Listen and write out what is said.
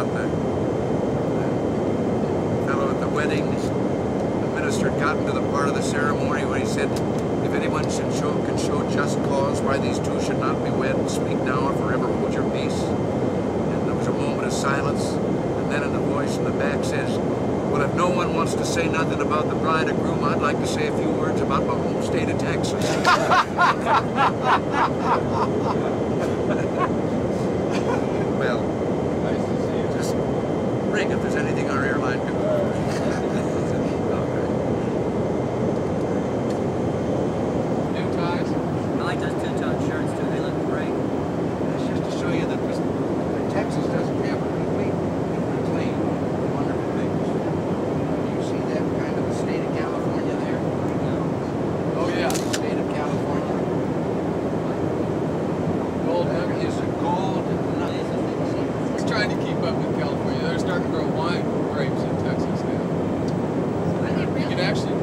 about the fellow at the wedding. The minister had gotten to the part of the ceremony where he said, if anyone can show just cause why these two should not be wed, speak now or forever hold your peace. And there was a moment of silence, and then a voice in the back says, well, if no one wants to say nothing about the bride and groom, I'd like to say a few words about my home state of Texas. Well, nice to see you. Just ring if there's anything our airline can do. New ties? I like those two-tone shirts too. They look great. That's just to show you that Texas doesn't have a complete clean, wonderful things. You see that kind of the state of California there? Oh yeah. The state of California. Gold There nuggets. is a gold nugget. We're trying to keep up with California. They're starting to grow wine grapes in Texas now. You can actually